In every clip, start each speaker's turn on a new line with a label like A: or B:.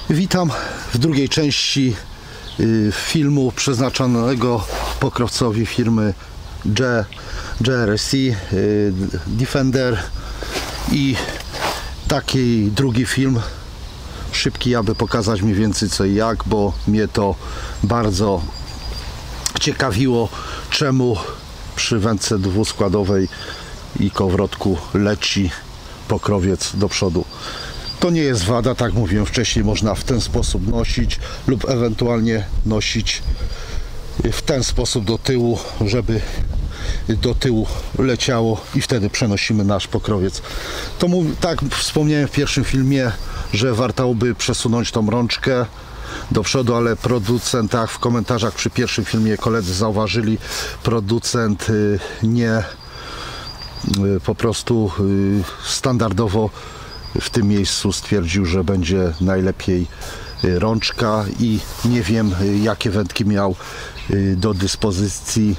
A: Witam w drugiej części filmu przeznaczonego pokrowcowi firmy JRC Defender i taki drugi film szybki, aby pokazać mniej więcej co i jak, bo mnie to bardzo ciekawiło, czemu przy wędce dwuskładowej i kołowrotku leci pokrowiec do przodu. To nie jest wada, tak mówiłem wcześniej, można w ten sposób nosić lub ewentualnie nosić w ten sposób do tyłu, żeby do tyłu leciało i wtedy przenosimy nasz pokrowiec. To tak wspomniałem w pierwszym filmie, że warto by przesunąć tą rączkę do przodu, ale producent, tak w komentarzach przy pierwszym filmie koledzy zauważyli, producent nie po prostu standardowo w tym miejscu stwierdził, że będzie najlepiej rączka i nie wiem, jakie wędki miał do dyspozycji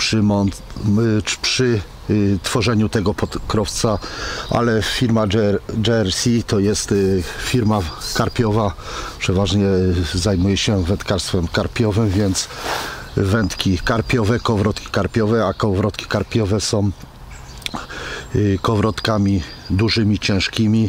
A: przy tworzeniu tego pokrowca, ale firma JRC to jest firma karpiowa, przeważnie zajmuje się wędkarstwem karpiowym, więc wędki karpiowe, kołowrotki karpiowe, a kołowrotki karpiowe są kołowrotkami dużymi, ciężkimi,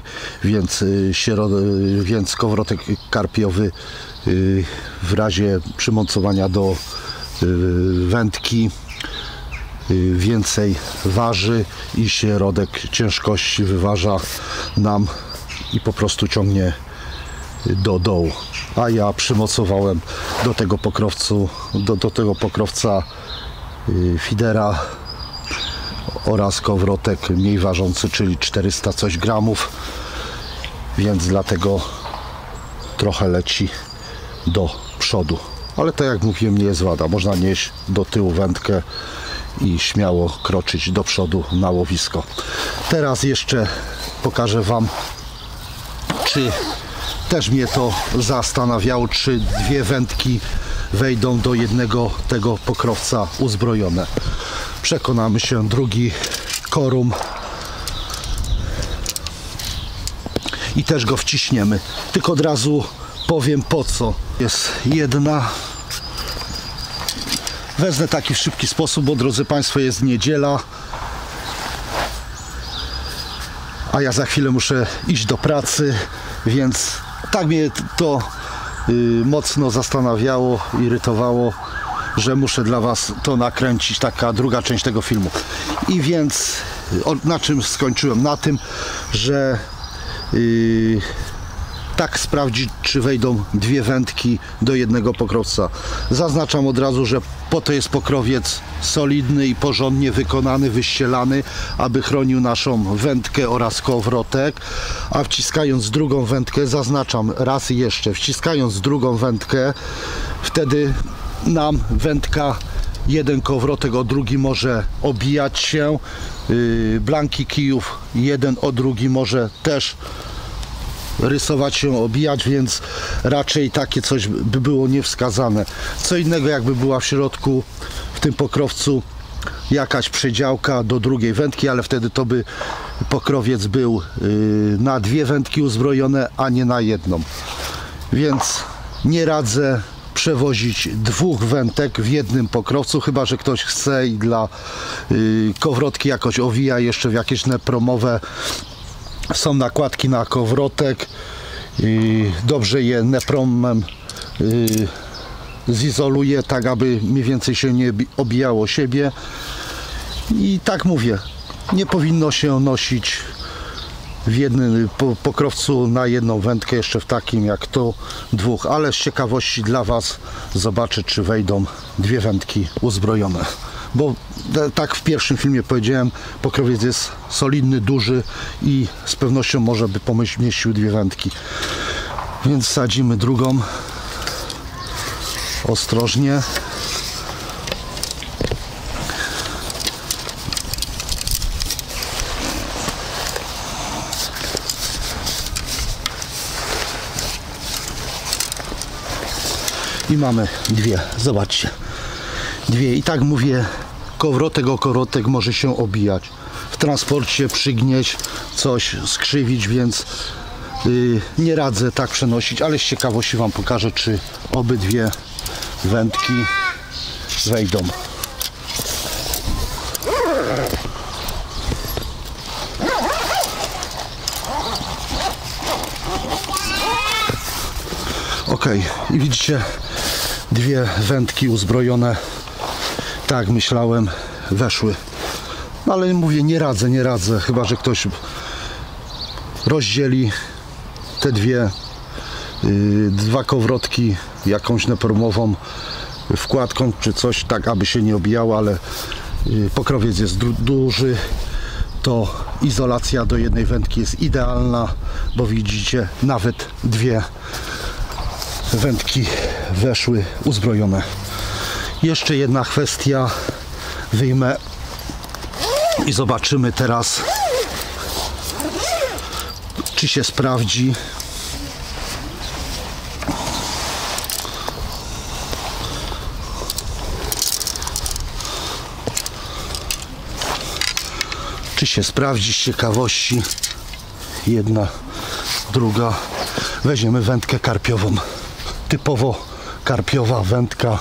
A: więc kołowrotek karpiowy w razie przymocowania do wędki więcej waży i środek ciężkości wyważa nam i po prostu ciągnie do dołu. A ja przymocowałem do tego pokrowca feedera oraz kołowrotek mniej ważący, czyli 400 coś gramów, więc dlatego trochę leci do przodu. Ale to, jak mówiłem, nie jest wada. Można nieść do tyłu wędkę i śmiało kroczyć do przodu na łowisko. Teraz jeszcze pokażę Wam, czy też mnie to zastanawiało, czy dwie wędki wejdą do jednego tego pokrowca uzbrojone. Przekonamy się, drugi korum i też go wciśniemy. Tylko od razu powiem po co. Jest jedna. Wezmę taki w szybki sposób, bo drodzy Państwo, jest niedziela, a ja za chwilę muszę iść do pracy, więc tak mnie to mocno zastanawiało, irytowało, że muszę dla Was to nakręcić, taka druga część tego filmu. I więc na czym skończyłem? Na tym, że tak sprawdzić, czy wejdą dwie wędki do jednego pokrowca. Zaznaczam od razu, że po to jest pokrowiec solidny i porządnie wykonany, wyścielany, aby chronił naszą wędkę oraz kołowrotek, a wciskając drugą wędkę, zaznaczam raz jeszcze, wciskając drugą wędkę, wtedy nam wędka, jeden kołowrotek o drugi może obijać się, blanki kijów jeden o drugi może też rysować się, obijać, więc raczej takie coś by było niewskazane. Co innego, jakby była w środku w tym pokrowcu jakaś przedziałka do drugiej wędki, ale wtedy to by pokrowiec był na dwie wędki uzbrojone, a nie na jedną. Więc nie radzę przewozić dwóch wędek w jednym pokrowcu, chyba że ktoś chce i dla kołowrotki jakoś owija jeszcze w jakieś nepromowe. Są nakładki na kołowrotek i dobrze je nepromem zizoluje, tak aby mniej więcej się nie obijało siebie. I tak mówię, nie powinno się nosić w jednym pokrowcu na jedną wędkę, jeszcze w takim jak to dwóch, ale z ciekawości dla Was zobaczę, czy wejdą dwie wędki uzbrojone. Bo tak w pierwszym filmie powiedziałem, pokrowiec jest solidny, duży i z pewnością może by pomieścił dwie wędki. Więc sadzimy drugą ostrożnie. I mamy dwie, zobaczcie, dwie. I tak mówię, kołowrotek o kołowrotek może się obijać, w transporcie przygnieść, coś skrzywić, więc Nie radzę tak przenosić, ale z ciekawości Wam pokażę, czy obydwie wędki wejdą. Ok, i widzicie, dwie wędki uzbrojone, tak jak myślałem, weszły. No ale mówię, nie radzę, chyba że ktoś rozdzieli te dwa kowrotki jakąś nepermową wkładką czy coś, tak aby się nie obijało, ale pokrowiec jest duży, to izolacja do jednej wędki jest idealna, bo widzicie, nawet dwie wędki weszły uzbrojone. Jeszcze jedna kwestia, wyjmę i zobaczymy teraz, czy się sprawdzi. Czy się sprawdzi z ciekawości. Jedna, druga. Weźmiemy wędkę karpiową. Typowo karpiowa wędka.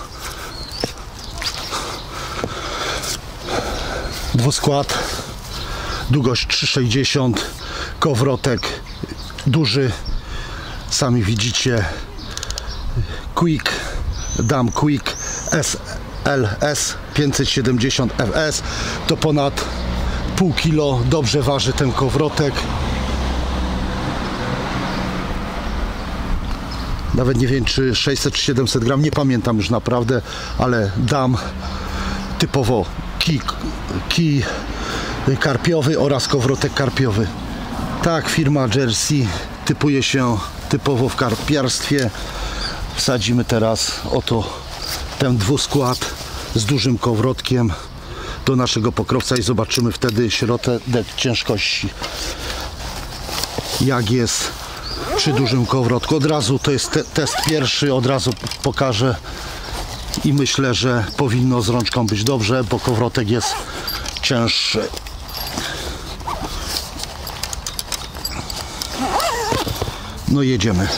A: Dwuskład. Długość 3,60. Kowrotek duży. Sami widzicie. Quick. Dam Quick SLS 570 FS. To ponad pół kilo. Dobrze waży ten kowrotek. Nawet nie wiem, czy 600 czy 700 gram, nie pamiętam już naprawdę, ale dam typowo kij karpiowy oraz kowrotek karpiowy. Tak, firma Jersey typuje się typowo w karpiarstwie. Wsadzimy teraz oto ten dwuskład z dużym kowrotkiem do naszego pokrowca i zobaczymy wtedy środek ciężkości, jak jest przy dużym kowrotku. Od razu to jest test pierwszy, od razu pokażę i myślę, że powinno z rączką być dobrze, bo kowrotek jest cięższy. No jedziemy.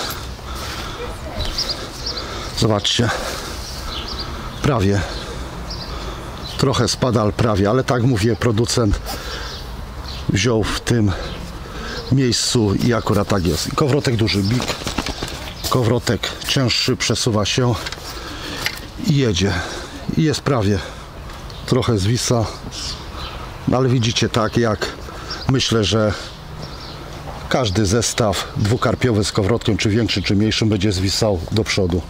A: Zobaczcie, prawie trochę spada, ale prawie, ale tak mówię, producent wziął w tym miejscu i akurat tak jest. Kowrotek duży, big, kowrotek cięższy, przesuwa się i jedzie. I jest prawie, trochę zwisa, ale widzicie, tak jak myślę, że każdy zestaw dwukarpiowy z kowrotkiem, czy większy, czy mniejszym, będzie zwisał do przodu.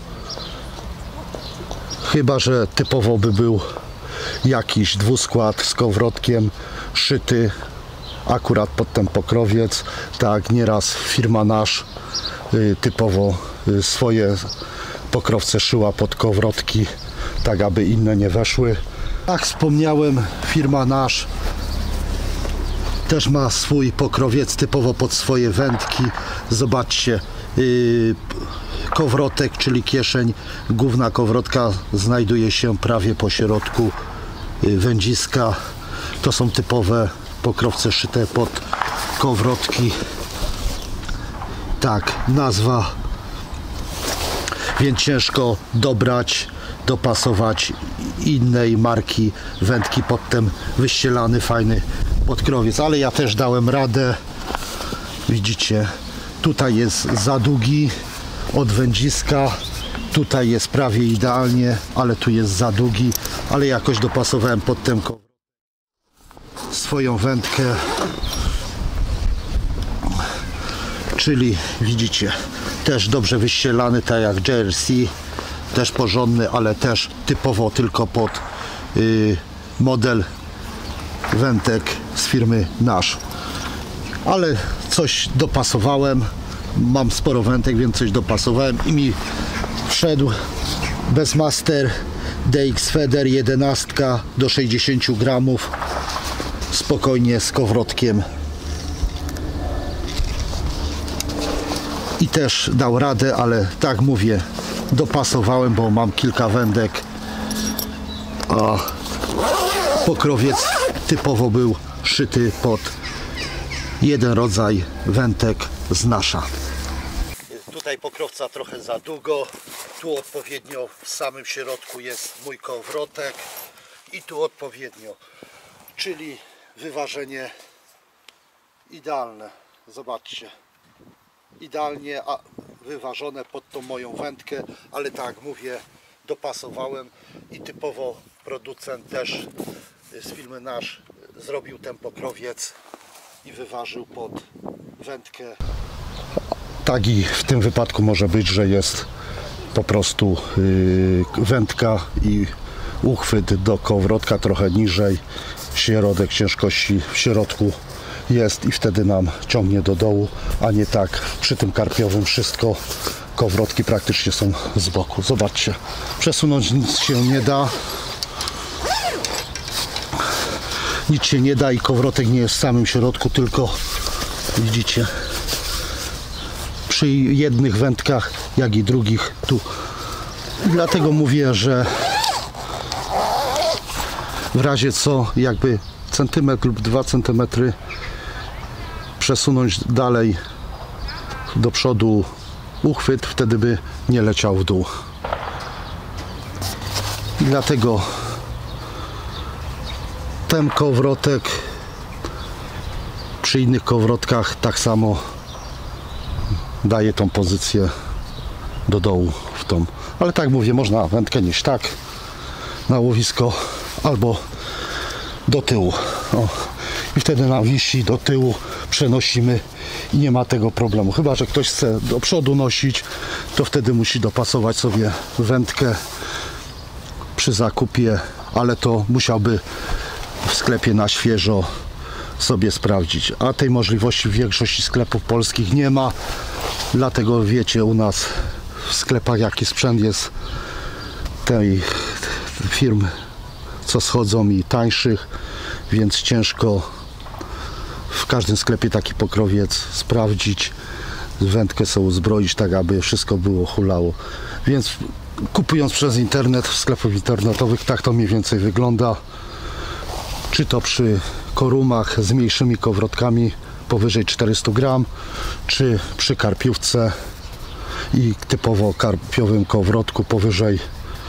A: Chyba że typowo by był jakiś dwuskład z kowrotkiem szyty akurat pod ten pokrowiec. Tak, nieraz firma Nash typowo swoje pokrowce szyła pod kowrotki, tak aby inne nie weszły. Jak wspomniałem, firma Nash też ma swój pokrowiec typowo pod swoje wędki. Zobaczcie, kowrotek, czyli kieszeń główna kowrotka znajduje się prawie po środku wędziska. To są typowe pokrowce szyte pod kowrotki. Tak, nazwa. Więc ciężko dobrać, dopasować innej marki wędki pod ten wyścielany, fajny podkrowiec. Ale ja też dałem radę. Widzicie, tutaj jest za długi od wędziska. Tutaj jest prawie idealnie, ale tu jest za długi. Ale jakoś dopasowałem pod ten swoją wędkę. Czyli widzicie, też dobrze wyścielany, tak jak Jersey, też porządny, ale też typowo tylko pod model wędek z firmy Nash. Ale coś dopasowałem, mam sporo wędek, więc coś dopasowałem i mi wszedł Bassmaster DX Feather 11 do 60 gramów spokojnie z kowrotkiem. I też dał radę, ale tak mówię, dopasowałem, bo mam kilka wędek, a pokrowiec typowo był szyty pod jeden rodzaj wędek z Nasha. Tutaj pokrowca trochę za długo, tu odpowiednio w samym środku jest mój kołowrotek i tu odpowiednio, czyli wyważenie idealne. Zobaczcie, idealnie wyważone pod tą moją wędkę, ale tak jak mówię, dopasowałem i typowo producent też z firmy nasz zrobił ten pokrowiec i wyważył pod wędkę. Tak i w tym wypadku może być, że jest po prostu wędka i uchwyt do kołowrotka trochę niżej, środek ciężkości w środku jest i wtedy nam ciągnie do dołu, a nie tak przy tym karpiowym wszystko, kołowrotki praktycznie są z boku. Zobaczcie, przesunąć nic się nie da. Nic się nie da i kołowrotek nie jest w samym środku, tylko widzicie, przy jednych wędkach, jak i drugich tu. I dlatego mówię, że w razie co, jakby centymetr lub 2 cm przesunąć dalej do przodu uchwyt, wtedy by nie leciał w dół. I dlatego ten kołowrotek przy innych kołowrotkach tak samo daje tą pozycję do dołu w tą. Ale tak mówię, można wędkę nieść tak na łowisko albo do tyłu. O. I wtedy nam wisi do tyłu, przenosimy i nie ma tego problemu. Chyba że ktoś chce do przodu nosić, to wtedy musi dopasować sobie wędkę przy zakupie, ale to musiałby w sklepie na świeżo sobie sprawdzić. A tej możliwości w większości sklepów polskich nie ma. Dlatego wiecie, u nas w sklepach jaki sprzęt jest tej firm, co schodzą i tańszych, więc ciężko w każdym sklepie taki pokrowiec sprawdzić, wędkę sobie uzbroić tak, aby wszystko było hulało. Więc kupując przez internet, w sklepach internetowych, tak to mniej więcej wygląda. Czy to przy korumach z mniejszymi kołowrotkami powyżej 400 gram, czy przy karpiówce i typowo karpiowym kołowrotku powyżej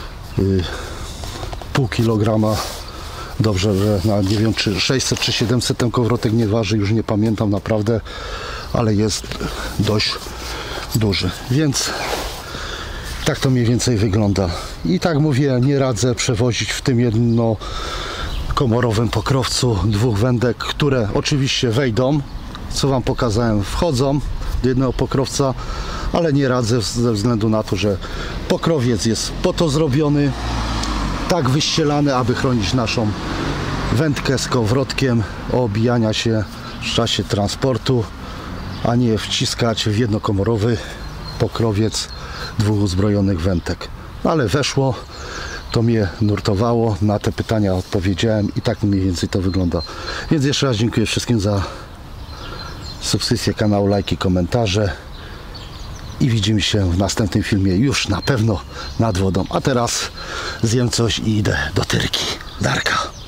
A: pół kilograma. Dobrze, że na nie wiem czy 600 czy 700 ten kołowrotek nie waży, już nie pamiętam naprawdę, ale jest dość duży, więc tak to mniej więcej wygląda. I tak mówię, nie radzę przewozić w tym jednokomorowym pokrowcu dwóch wędek, które oczywiście wejdą, co wam pokazałem, wchodzą do jednego pokrowca, ale nie radzę ze względu na to, że pokrowiec jest po to zrobiony, tak wyścielany, aby chronić naszą wędkę z kołowrotkiem od obijania się w czasie transportu, a nie wciskać w jednokomorowy pokrowiec dwóch uzbrojonych wędek. Ale weszło, to mnie nurtowało, na te pytania odpowiedziałem i tak mniej więcej to wygląda. Więc jeszcze raz dziękuję wszystkim za subskrypcję kanału, lajki, komentarze i widzimy się w następnym filmie już na pewno nad wodą. A teraz zjem coś i idę do Tyrki. Darka.